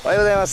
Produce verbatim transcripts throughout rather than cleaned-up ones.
おはようございます。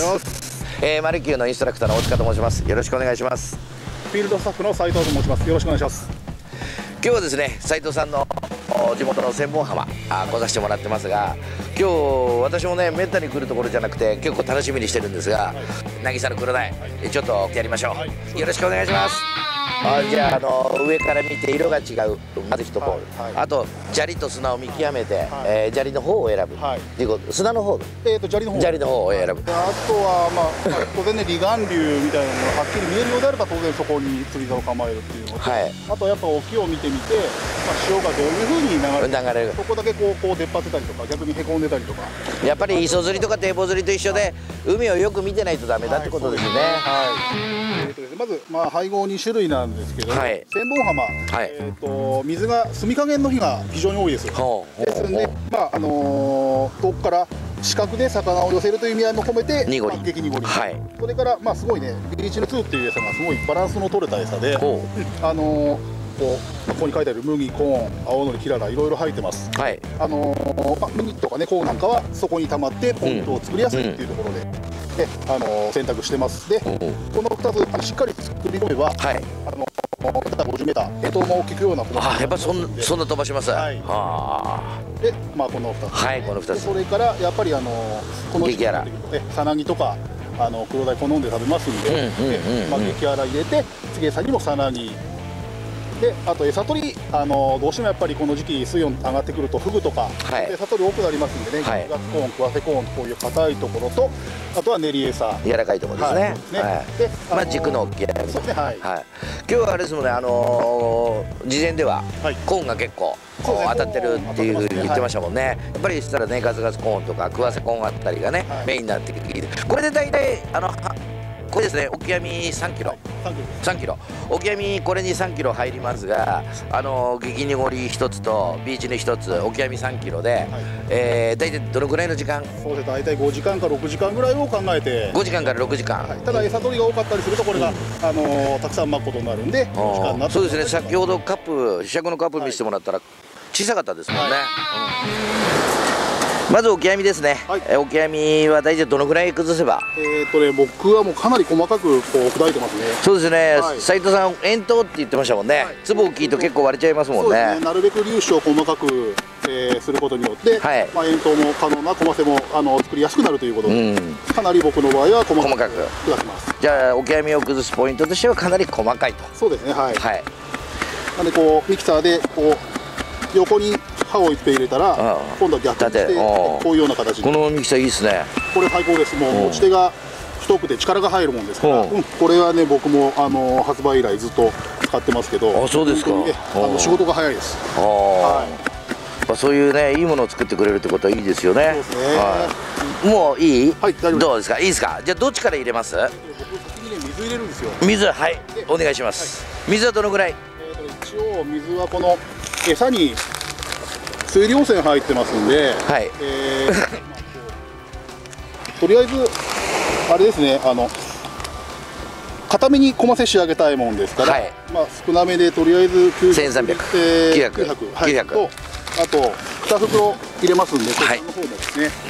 えー、マルキューのインストラクターの大塚と申します。よろしくお願いします。 フィールドスタッフの斉藤と申します。よろしくお願いします。 今日はですね、斉藤さんの地元の千本浜あ来させてもらってますが、今日私もねめったに来るところじゃなくて結構楽しみにしてるんですが、はい、渚の黒鯛、はい、ちょっとやりましょう、はい、よろしくお願いします。あじゃあ、あの上から見て色が違うまず一ホール、はいはい、あと砂利と砂を見極めて、はいえー、砂利の方を選ぶ、はい、っていうこと砂の方えーと砂利の方砂利の方を選ぶ、はい、 あとは、まあ、当然ね離岸流みたいなのがはっきり見えるようであれば当然そこに釣り竿を構えるっていうのと、はい、あとはやっぱ沖を見てみて、まあ、潮がどういうふうに流れる流れるそこだけこうこう出っ張ってたりとか逆にへこんでたりとかやっぱり磯釣りとか堤防釣りと一緒で海をよく見てないとダメだってことですね。 はい、えーとですねまず、まあ、配合に種類なんですけど、はい千本浜、はいえー、と水が澄み加減の日が非常に多いです。ですので、まああのー、遠くから視覚で魚を寄せるという意味合いも込めてにごり、 まあ、激にごり、 はい、 それから、まあ、すごいねビーチのツーっていう餌がすごいバランスの取れた餌で、あのー、こうここに書いてある麦、コーン、青のり、キララいろいろ入ってます。はい、あのーまあ、麦とかねコーンなんかはそこに溜まってポイントを作りやすいっていうところで、うんであのー、選択してます。で、うん、このふたつあのしっかり作り込めば、はい、あのごじゅうメーター、えとも効くようなものあやっぱそんそんな飛ばします。はい。 はあ。で、まあこのふたつ、ね。 はい、このふたつ。 それからやっぱりあのこの時期になってくるとね、さなぎとかあの黒鯛好んで食べますんで、まあ激辛入れて、次餌にもさなぎ。で、あと餌取りあのどうしてもやっぱりこの時期水温上がってくるとフグとか、はい、餌取り多くなりますんでね、はい、ガツコーン、クワセコーンこういう硬いところと、あとは練り餌、 柔らかいところですね。はい、ねはい、で、まあ軸の大きいやつ。そうですね。はい。はい。今日はあれですもんね、あのー、事前では、はい、コーンが結構こう当たってるっていうふうに言ってましたもんね。はい、やっぱりしたらねガツガツコーンとかクワセコーンあったりがね、はい、メインになってきて、これで大体あのこれですね、オキアミさんキロ、さんキロ、オキアミこれにさんキロ入りますが、あの激にごりひとつとビーチにひとつ、オキアミさんキロで、はいえー、大体どのぐらいの時間？ そうです、大体ごじかんかろくじかんぐらいを考えて、 ごじかんからろくじかん、はい、 ただ餌取りが多かったりするとこれが、うん、あのー、たくさん巻くことになるんで、時間になってそうですね、先ほどカップ、試着のカップ見せてもらったら、小さかったですもんね。はいうん、まずオキアミですね、はい、オキアミは大体どのぐらい崩せばえっとね僕はもうかなり細かくこう砕いてますね。 そうですね、はい、斉藤さん円筒って言ってましたもんね、はい、粒大きいと結構割れちゃいますもんね。そうですね、なるべく粒子を細かく、えー、することによって、はいまあ、円筒も可能なコマセもあの作りやすくなるということで、うん、かなり僕の場合は細かく砕きます。 じゃあオキアミを崩すポイントとしてはかなり細かいと。 そうですねはい、はい、なんでこうミキサーでこう横に刃をいっぺん入れたら、ああ今度は逆にしてこういうような形で。 このミキサーいいですね。 これ最高です。もう持ち手が太くて力が入るもんですから、うん、これはね僕もあの発売以来ずっと使ってますけど。 あそうですか。 あの仕事が早いです。 あ、はい、そういうねいいものを作ってくれるってことはいいですよね。そうですね。はい、もういい？はい、大丈夫です。どうですか？いいですか？じゃあどっちから入れます？僕先にね水入れるんですよ。 水はいお願いします。はい、水はどのぐらい？ えーと一応水はこの餌に水溶泉入ってますんで、はいえー、とりあえずあれですねあの固めにコマセ仕上げたいもんですから、はい、まあ少なめでとりあえずせんさんびゃく、えー、きゅうひゃく、 はい、きゅうひゃくとあとに袋入れますんで、こちらの方もですね、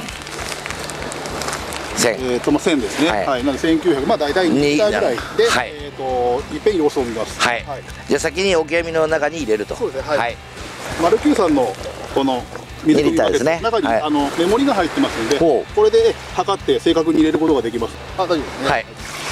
せんえーとまあせんですね、はい、はい、なのでせんきゅうひゃくまあ大体にリッターぐらいで、はい、えーといっぺん様子を見ます。 はい。はい、じゃあ先にオキアミの中に入れると。 そうですね。はい。はい、マルキューさんのこの水飲みバケツの中に、はい、あのメモリが入ってますんで、これで測って正確に入れることができます。あ、大丈夫ですね。はい。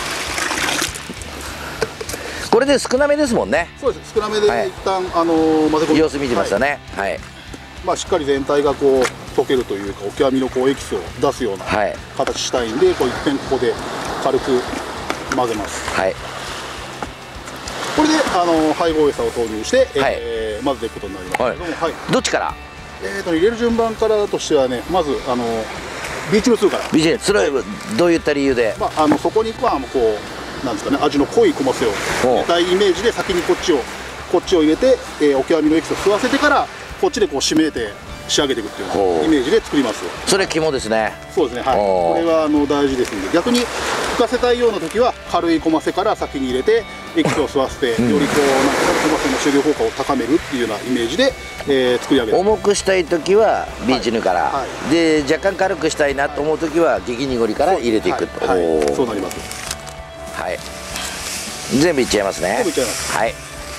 これで少なめですもんね。 そうです。少なめで一旦、はい、あの混ぜ込んで様子見てましたね。はい。はい、 まあしっかり全体がこう溶けるというかオキアミのこうエキスを出すような形したいんで、こう一遍ここで軽く混ぜます。はい。これであの配合餌を投入して、はい、えー、混ぜていくことになりますけども、はいはい、どっちから？ えーと入れる順番からとしてはね、まずあのビーチのツーから。 ビーチそれはどういった理由で？ まああのそこにまあこうなんですかね、味の濃いコマセを入れたいイメージで先にこっちをこっちを入れて、えー、オキアミのエキスを吸わせてからこっちでこう締めて仕上げていくっていうイメージで作ります。 それ肝ですね。 そうですね。はい。これはあの大事ですので、逆に浮かせたいような時は軽いコマセから先に入れてエキスを吸わせて、うん、よりこうなんかコマセの終了効果を高めるっていうようなイメージで、えー、作り上げる。 重くしたい時はビーチヌから、はいはい、で若干軽くしたいなと思う時は激濁りから入れていくと、 はいはい、そうなります。 はい、全部いっちゃいますね。 全部いっちゃいます。 はい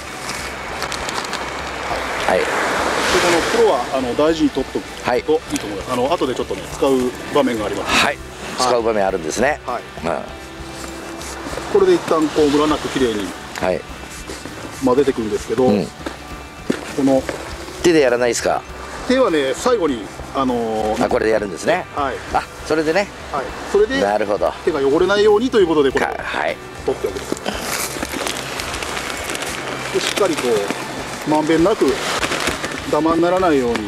はい、 でこの袋はあの大事に取っておくといいと思います。はい、あの後でちょっとね使う場面があります。 はい、使う場面あるんですね。はい、うん、 これで一旦こうムラなくきれいに混ぜていくんですけど、うん、この手でやらないですか？ 手はね最後にあのー、 あこれでやるんですね。はい、あそれでね、 はい、それでなるほど、 手が汚れないようにということでこれをはい取っておく。でしっかりこうまんべんなくダマにならないように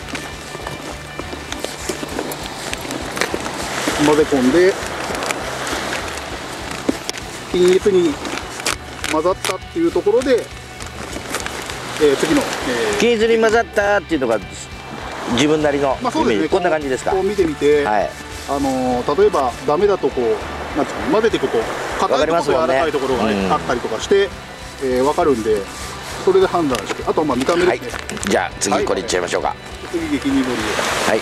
混ぜ込んで、均一に混ざったっていうところで、えー、次の、 えー、均一に混ざったっていうのが自分なりのイメージ、まあね、こんな感じですか？ こう見てみて、はい、あのー、例えばダメだとこうなんですか、混ぜていくと硬いところと柔らかいところが、ね、あったりとかして、えー、分かるんで、それで判断して、あとはまあ見た目ですね。 はい、じゃあ次これいっちゃいましょうか。はい、 次激濁りで、はい、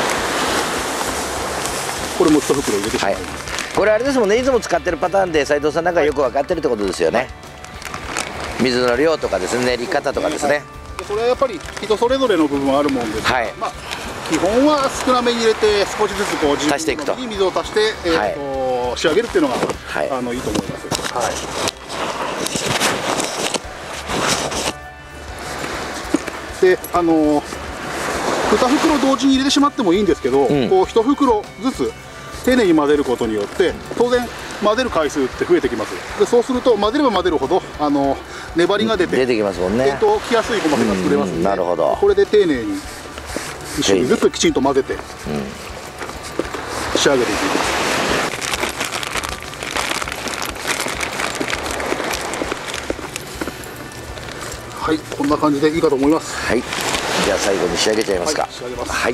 これも一袋入れてしまいます。はい、 これあれですもんね、いつも使ってるパターンで斉藤さんなんかよく分かってるってことですよね。はい、水の量とかですね、練り方とかですね。はい、 でそれはやっぱり人それぞれの部分はあるもんですが、はい、まあ基本は少なめに入れて少しずつこう足していくと、水を足して、えーとはい、仕上げるっていうのが、はい、あのいいと思います。はい、であのー、に袋同時に入れてしまってもいいんですけど、うん、こういち袋ずつ丁寧に混ぜることによって当然混ぜる回数って増えてきます。でそうすると混ぜれば混ぜるほどあの粘りが出て出てきますもんね。 えっときやすいコマセが作れますので、 なるほど、 これで丁寧にいち種類ずつきちんと混ぜて仕上げていきます。はい、こんな感じでいいかと思います。 はい、じゃあ最後に仕上げちゃいますか。 はい、仕上げます。 はい、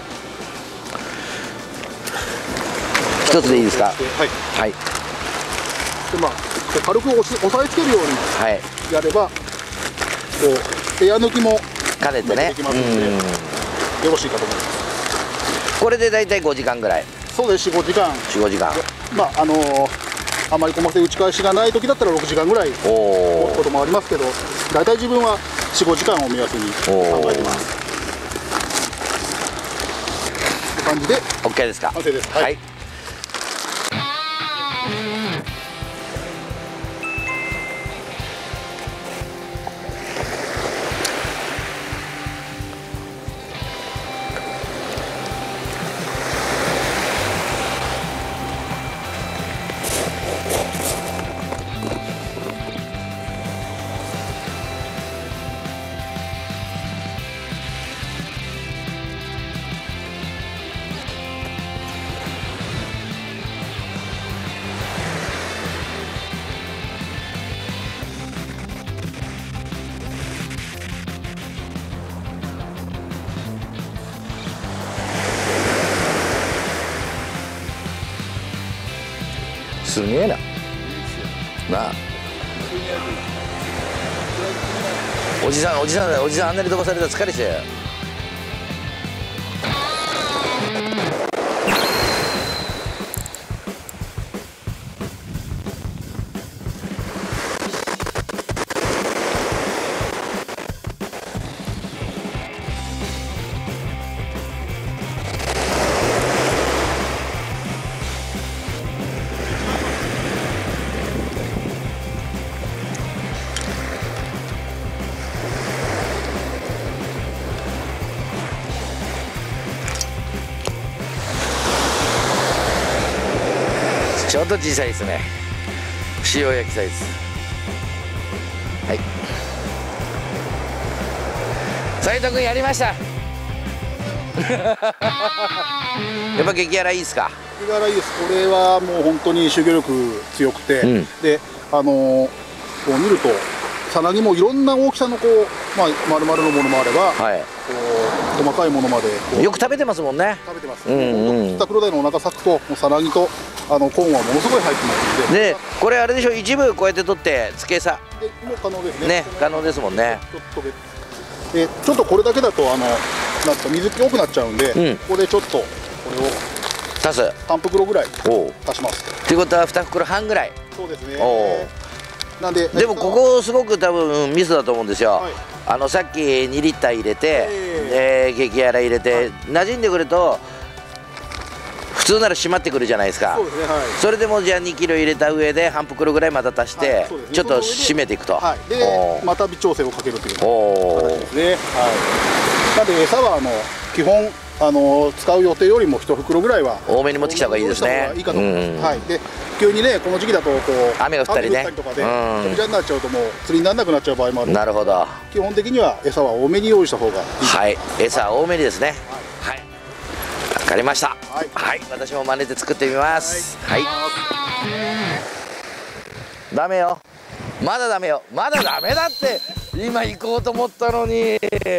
一つでいいですか？はい、はい、 でまあ軽く押し押さえつけるようにやれば、はい、こうエア抜きも兼ねてねできますのでよろしいかと思います。 これでだいたいごじかんぐらい。 そうです、よん、ごじかん。よん、ごじかん。まああのー、あまり細かい打ち返しがない時だったらろくじかんぐらい持つこともありますけど、大体自分はよん、ごじかんを目安に考えてます。こんな感じで OK ですか？ 完成です。はい、はい、 すげえな。なあ。おじさんおじさんおじさんあんなに飛ばされたら疲れちゃうよ。ちょっと小さいですね。塩焼きサイズ。はい。斉藤君やりました。やっぱ激辛いいですか？ 激辛いいです。これはもう本当に修行力強くて、うん、であのー、こう見るとさなぎもいろんな大きさのこう、まあ、丸々のものもあれば、はい、こう細かいものまでよく食べてますもんね。 食べてます。うんうん、クロダイのお腹咲くともうさなぎとあのコーンはものすごい入ってますので、 でこれあれでしょ、一部こうやって取って付け餌でもう可能ですね。 ね、可能ですもんね。 ちょっとでちょっとこれだけだとあのなんか水気多くなっちゃうんで、うん、ここでちょっとこれを足すさん袋ぐらい足します。 ということはに袋半ぐらい。 そうですね。なんででもここすごく多分ミスだと思うんですよ、はい、あのさっきにリッター入れて、えー、激辛入れて、はい、馴染んでくると普通なら締まってくるじゃないですか。そうですね、はい、それでもじゃあにキロ入れた上で半袋ぐらいまた足して、はいね、ちょっと締めていくと、はい、 でまた微調整をかけるという形ですね。はい、なので餌はあの基本あの使う予定よりもいち袋ぐらいは多めに持ってきた方がいいですね。 いいかと思います。はい。で急にねこの時期だとこう雨が降ったりね、 とかでぐちゃになっちゃうともう釣りにならなくなっちゃう場合もある。 なるほど。 基本的には餌は多めに用意した方がいい。 はい。餌は多めにですね。はい。わかりました。はい。はい。私も真似て作ってみます。はい。ダメよ。まだダメよ。まだダメだって今行こうと思ったのに。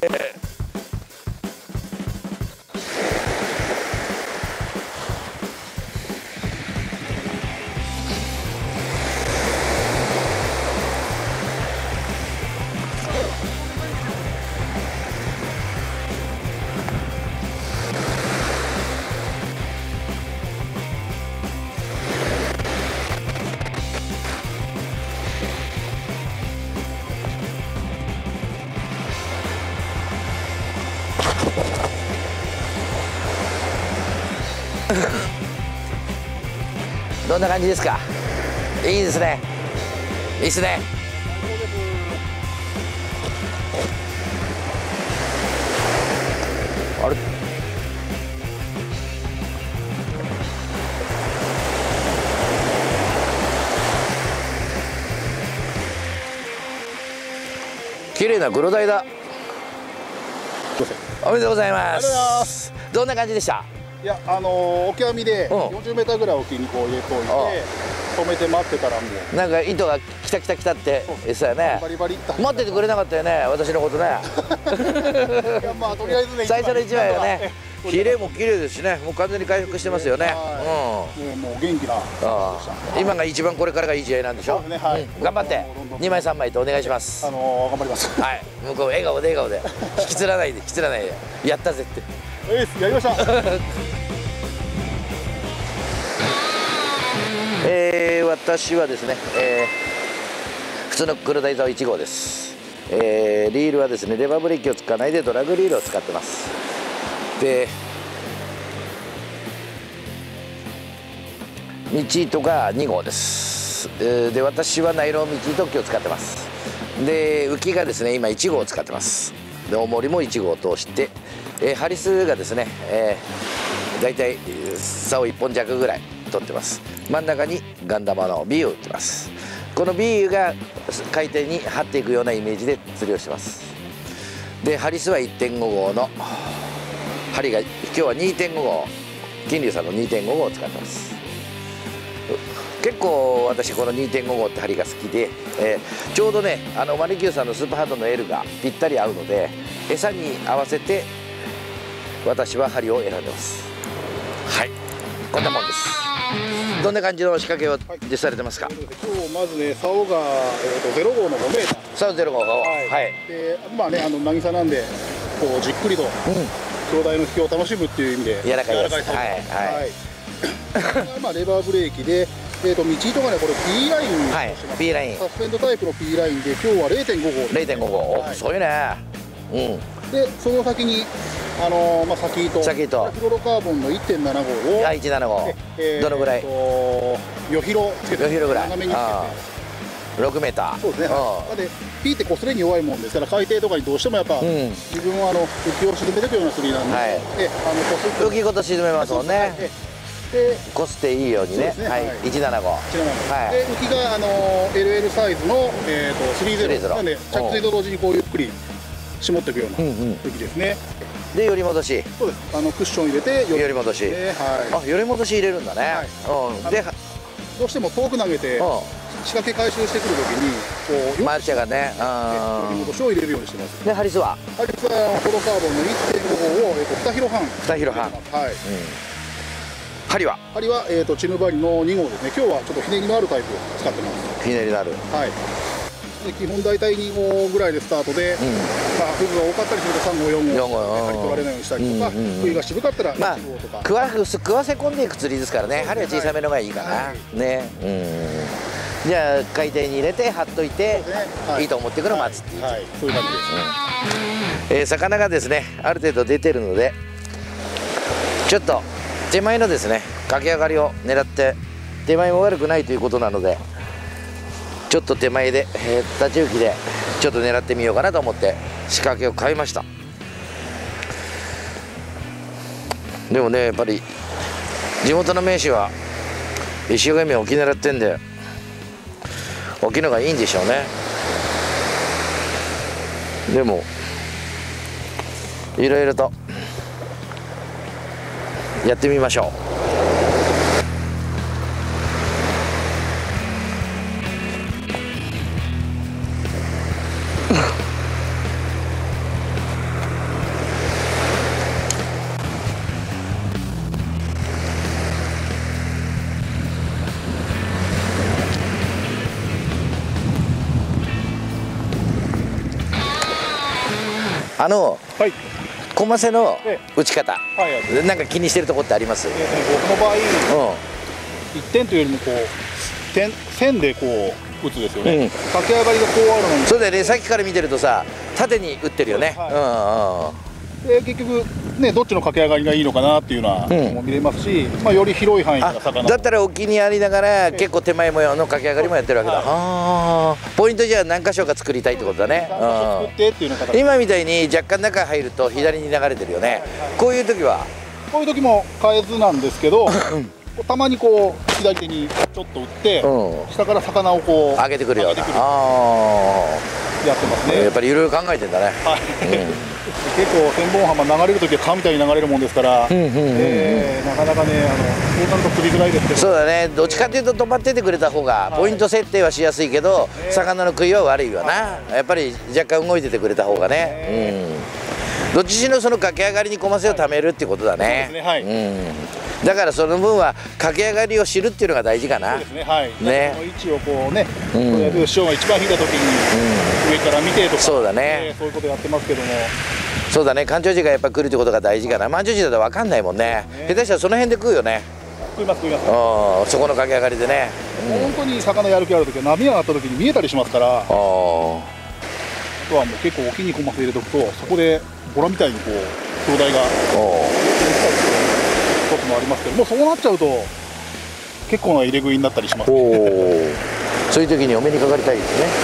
どんな感じですか。いいですね。いいですね。あれ。綺麗な黒鯛だ。おめでとうございます。どんな感じでした。 いや、あのー、オキアミでよんじゅうメーターぐらい沖にこう入れといて止めて待ってたらもうなんか糸が来た来た来たって餌やね。 バリバリいった待っててくれなかったよね、私のことね。 いや、まあとりあえずね最初のいちまいはね綺麗も綺麗ですしね、もう完全に回復してますよね。 うん、もう元気な。 今が一番これからがいい試合なんでしょ。頑張ってにまいさんまいとお願いします。 あの頑張ります。 はい、向こう笑顔で笑顔で引きつらないで引きつらないでやったぜって。 やりました。 えー、私はですね、えー、普通の黒鯛竿いち号です。えー、リールはですねレバーブレーキを使わないでドラグリールを使ってます。でミチ糸がに号です。で私はナイロンミチ糸機を使ってます。で浮きがですね今いち号を使ってます。で重りもいち号を通して、えー、ハリスがですね、えー、だいたい竿いっぽん弱ぐらい取ってます。真ん中にガン玉の B を打ってます。この B が海底に張っていくようなイメージで釣りをしてます。でハリスは いってんご 号の針が今日は にてんご 号、金龍さんの にてんご 号を使ってます。結構私この にてんご 号って針が好きで、えー、ちょうどねあのマリキューさんのスーパーハードの L がぴったり合うので餌に合わせて私は針を選んでます。はい、こんなもんです。どんな感じの仕掛けを実されてますか。はい、 今日まずね竿が、えー、とゼロ号のごメーター。 竿ゼロ号。はい。 はい、でまあねあの渚なんでこうじっくりと兄弟の引きを楽しむっていう意味で柔らかいです。はいはい。まあレバーブレーキで。えーと道糸がねこれ P ラインにはい P ラインサスペンドタイプの P ラインで今日は れいてんご 号れいてんご 号、はい、そういうね。 うん。でその先にあのー、まあ先糸先糸フロロカーボンの いってんなな 号をはいいちなな号、えー、どのぐらいよひろつけてよひろぐらい長めにつけてろくメーター。 そうですね。はい、でピーってこすれに弱いもんですから海底とかにどうしてもやっぱ、うん、自分はあの浮きを沈めていくような釣りなんで、はい、であのこすって浮きごと沈めますもんね。でこすっていいようにね。はい。いちなな号。はい。 で浮きがあの エルエル サイズのえっとスリーゼロなんで着水と同時にこうゆっくり絞っていくような浮きですね。 で寄り戻し。 そうです。あのクッション入れて寄り戻し。はい。あ寄り戻し入れるんだね。うん。でどうしても遠く投げて仕掛け回収してくるときにこうマルチャがね。 寄り戻しを入れるようにしてます。 でハリスは。 ハリスはフォロカーボンの いってんご 号をえっとにひろはん。 にひろはん。 はい。 針は針は、えー、とチヌバリのに号ですね。今日はちょっとひねりのあるタイプを使ってます。 ひねりのある、 はい。で基本大体に号ぐらいでスタートで、うん、まあフグが多かったりするとさん号よん号針取られないようにしたりとか、冬が渋かったらいち号とか、 まあ、食わ食わせ込んでいく釣りですからね。針は小さめのがいいかな、はい、ね。うん、じゃあ海底に入れて張っといて、ね、はい、いいと思ってくる待つっていう、はいはい、 そういう感じです、 うん。えー、魚がですねある程度出てるので、ちょっと手前のですね駆け上がりを狙って、手前も悪くないということなので、ちょっと手前で、えー、立ち浮きでちょっと狙ってみようかなと思って仕掛けを変えました。でもね、やっぱり地元の名士は一生懸命沖狙ってんで、沖のがいいんでしょうね。でもいろいろとやってみましょう。あの、はい、コマセの打ち方、はいはい、なんか気にしてるところってあります？えー、 僕の場合、うん、いってんというよりもこう点線でこう打つですよね、うん、駆け上がりがこうあるのに。 そうだよね、さっきから見てるとさ縦に打ってるよね。 で結局ね、どっちの駆け上がりがいいのかなっていうのは、うん、も見れますし、まあ、より広い範囲から魚だったら沖にありながら結構手前模様の駆け上がりもやってるわけだ。はい、ポイントじゃあ何箇所か作りたいってことだね。今みたいに若干中入ると左に流れてるよね。こういう時はこういう時も変えずなんですけどたまにこう左手にちょっと打って、うん、下から魚をこう上げてくるような、 やってますね。 やっぱりいろいろ考えてんだね。はい、うん、 結構千本浜流れるときは川みたいに流れるもんですから、なかなかね、あのそうなると釣りづらいですけど。 そうだね、どっちかというと止まっててくれた方がポイント設定はしやすいけど、はい、魚の食いは悪いわな、はい、やっぱり若干動いててくれた方がね、うん、どっちしろその駆け上がりにコマセを貯めるってことだね。だからその分は駆け上がりを知るっていうのが大事かな。そうですね、はい。ね、 その位置をこうね、とりあえず師匠が一番引いた時に上から見てとか、 そうだね、 そういうことやってますけども。 そうだね、干潮時がやっぱ来るってことが大事かな。満潮時だと分かんないもんね。下手したらその辺で食うよね。 食います食います。 そこの駆け上がりでね。 本当に魚やる気ある時は波が上がった時に見えたりしますから。あとはもう結構沖にコマセ入れとくと、そこでボラみたいにこう兄弟がこともありますけども、そうなっちゃうと結構な入れ食いになったりしますね。 そういう時にお目にかかりたいですね。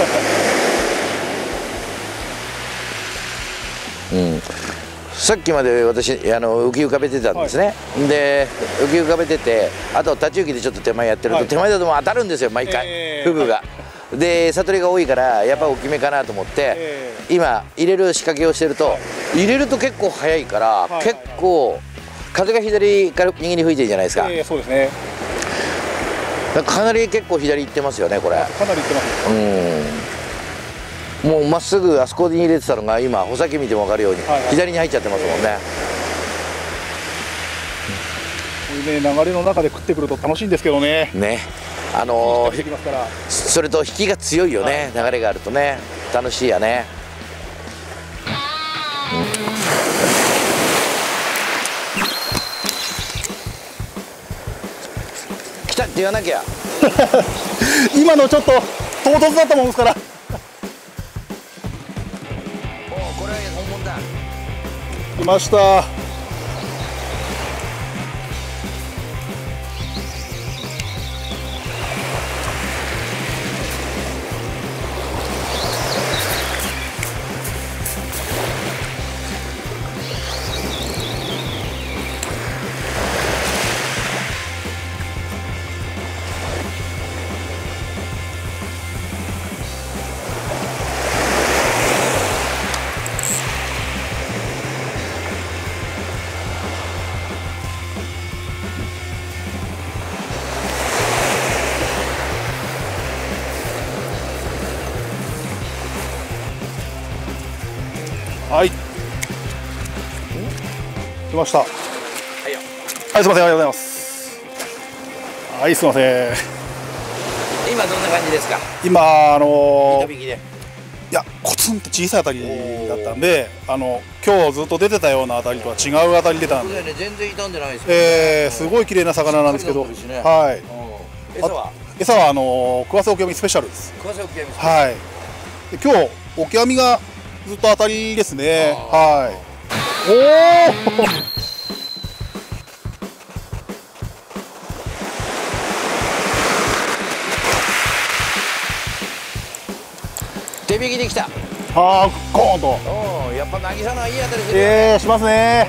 うん、さっきまで私あの浮き浮かべてたんですね、はい、で浮き浮かべてて、あと立ち浮きでちょっと手前やってると、はい、手前だともう当たるんですよ毎回、えー、フグが、はい、で悟りが多いからやっぱ大きめかなと思って、えー、今入れる仕掛けをしてると、はい、入れると結構速いから、はい、結構風が左から右に吹いてるじゃないですか。 えー、そうですね。 かなり結構左行ってますよねこれ。 かなり行ってます。うん、 もうまっすぐあそこに入れてたのが今穂先見ても分かるように、はい、はい、左に入っちゃってますもんね。 こういうね流れの中で食ってくると楽しいんですけどね。ね、 あのー、それと引きが強いよね、はい、流れがあるとね楽しいやね。うん、来たって言わなきゃ。 今のちょっと唐突だったもんですから。来ました。はい。来ました。はいよ。はい、すみません、ありがとうございます。 はい、すみません。 今どんな感じですか。 今あの糸引きで。 いや、コツンと小さい当たりだったんで、あの今日ずっと出てたような当たりとは違う当たり出たんで、 ね、全然傷んでないですよ、 ね。えー、すごい綺麗な魚なんですけど、ね、はい。 餌は餌はあのクワセオキアミスペシャルです。 クワセオキアミスペシャル。はい。 で今日オキアミがずっと当たりですね。はい。おお。 手引きできた。 ああ、ゴーンと。 おお、やっぱ渚のはいい当たりするよね。 ええー、しますね。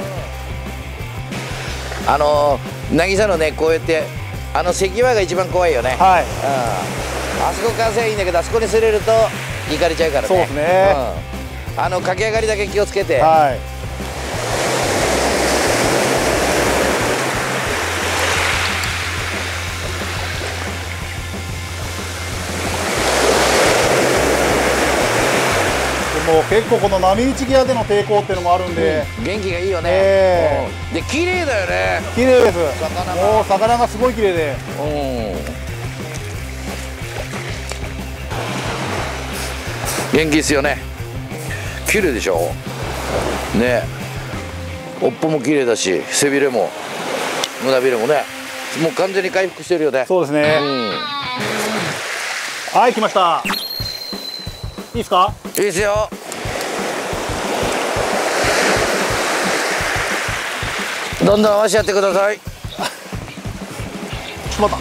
あのー、渚のね、こうやってあの石場が一番怖いよね。はい。うん。あそこからせいいんだけど、あそこにすれると行かれちゃうからね。 そうですね。 うん。あの駆け上がりだけ気をつけて。 はい。もう結構この波打ち際での抵抗っていうのもあるんで、 うん、元気がいいよね、えー、で綺麗だよね。 綺麗です。魚もう魚がすごい綺麗で、 うん、元気ですよね。綺麗でしょね。尾っぽも綺麗だし、背びれも胸びれもね、もう完全に回復してるよね。 そうですね、うん、はい、来ました。いいですか。 いいですよ。どんどん合わせやってください。ちょっと待った。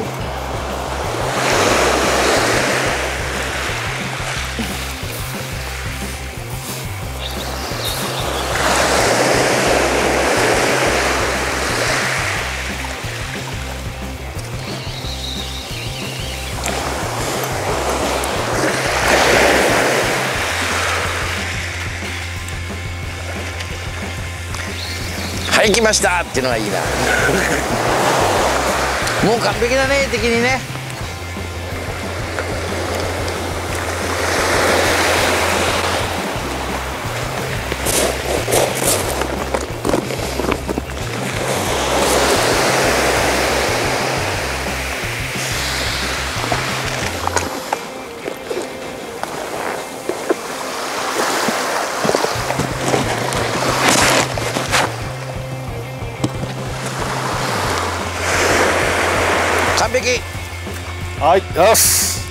はい、来ましたっていうのがいいな。もう完璧だね、的にね。完璧。 はい、よし。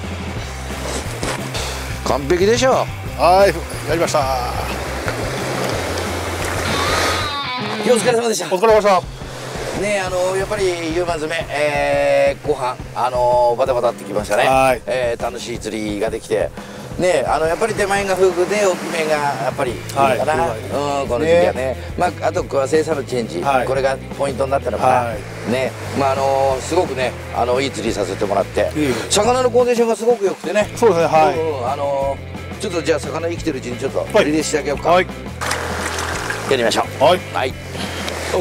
完璧でしょ。 はい、やりました。 お疲れ様でした。 お疲れ様でした。 ね、あのやっぱり夕間詰め、えー、後半あのバタバタってきましたね。はい、えー、楽しい釣りができて。ね、あのやっぱり手前がフグで大きめがやっぱりいいかな、はい、うん、この時期はね、ね、まあ、あとは生産のチェンジ、はい、これがポイントになったのかな、はい、ね、まああのすごくね、あのいい釣りさせてもらって、魚のコンディションがすごく良くてね、 そうですね、はい、 うん、あのちょっとじゃあ魚生きてるうちにちょっとリリースしてあげようか、はい、やりましょう。はい、はい、おう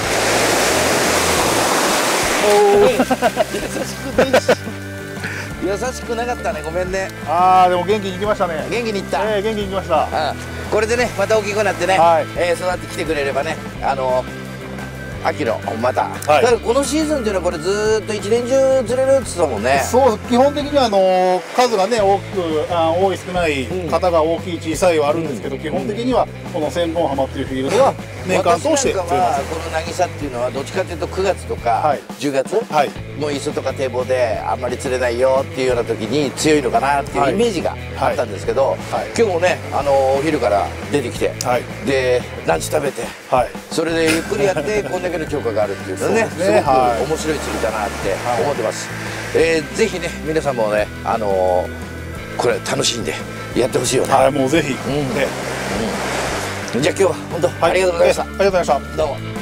おう優しくね優しくなかったね、ごめんね。 ああ、でも元気にいきましたね。 元気にいった。 ええ、元気にいきました。 うん、これでね、また大きくなってね、はい、えー、育ってきてくれればね、あのー、秋のまた、はい、だからこのシーズンっていうのはこれずーっと一年中釣れるって言ってたもんね。 そう、基本的にはあのー、数がね大きくあ多い少ない、うん、型が大きい小さいはあるんですけど、うん、基本的にはこの千本ハマっていうフィールドは年間通して釣れます。 私なんかはこの渚っていうのはどっちかというとくがつとかじゅうがつ、はい、もう磯とか堤防であんまり釣れないよっていうような時に強いのかなっていうイメージがあったんですけど、はいはい、今日もね、あのー、お昼から出てきて、はい、でランチ食べて、はい、それでゆっくりやってこんだけの強化があるっていうのね、すごく面白い釣りだなって思ってます。はい、えー、ぜひね皆さんもね、あのー、これ楽しんでやってほしいよね。 はい、もうぜひ、 うん、ね、うん、じゃあ今日は本当、はい、ありがとうございました。ありがとうございました。 どうも。